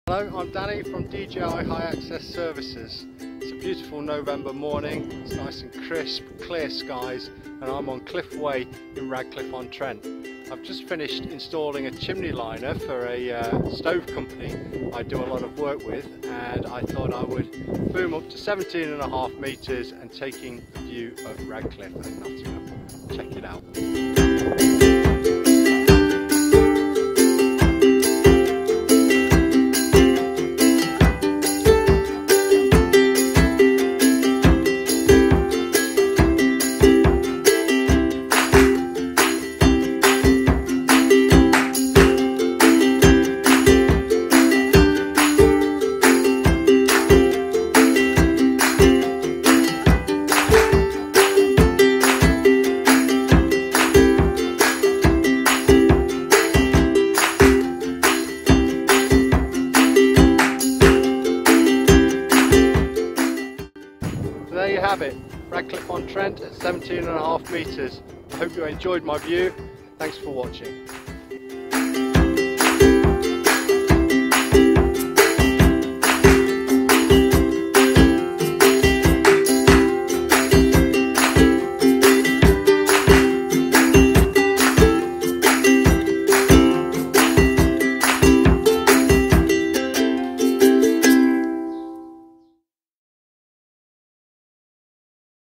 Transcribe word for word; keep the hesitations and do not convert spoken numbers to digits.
Hello, I'm Danny from D J I High Access Services. It's a beautiful November morning, it's nice and crisp, clear skies, and I'm on Cliff Way in Radcliffe on Trent. I've just finished installing a chimney liner for a uh, stove company I do a lot of work with, and I thought I would boom up to seventeen and a half metres and taking a view of Radcliffe and Nottingham. Check it out. There you have it, Radcliffe on Trent at seventeen and a half metres. I hope you enjoyed my view. Thanks for watching.